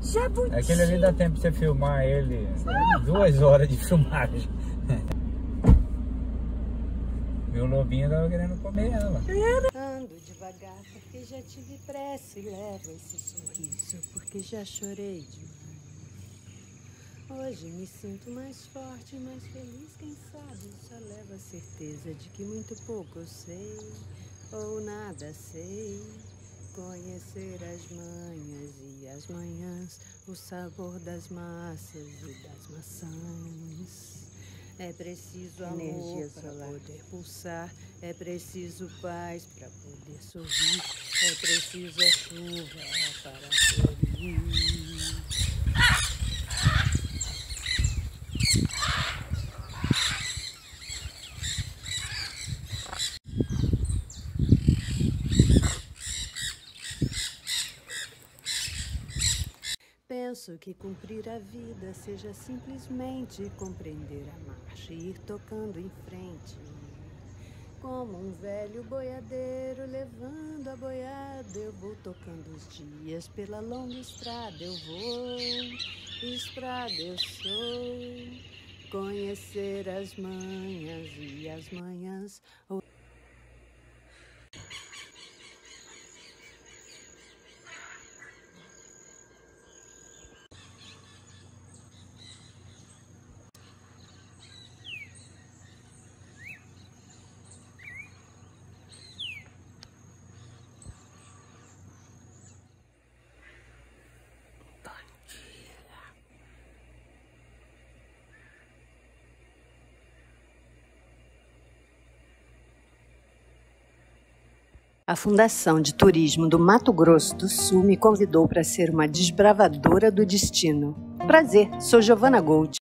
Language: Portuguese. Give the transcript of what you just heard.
Jabuti. Aquele ali dá tempo de você filmar ele 2 horas de filmagem. Meu lobinho tava querendo comer ela. Ando devagar porque já tive pressa e levo esse sorriso porque já chorei demais. Hoje me sinto mais forte, mais feliz, quem sabe só levo a certeza de que muito pouco eu sei ou nada sei. Conhecer as manhas e as manhãs, o sabor das massas e das maçãs. É preciso amor para poder pulsar, é preciso paz para poder sorrir, é preciso a chuva para florir. Penso que cumprir a vida seja simplesmente compreender a marcha e ir tocando em frente. Como um velho boiadeiro levando a boiada, eu vou tocando os dias pela longa estrada. Eu vou, estrada eu sou, conhecer as manhas e as manhãs. A Fundação de Turismo do Mato Grosso do Sul me convidou para ser uma desbravadora do destino. Prazer, sou Giovana Gold.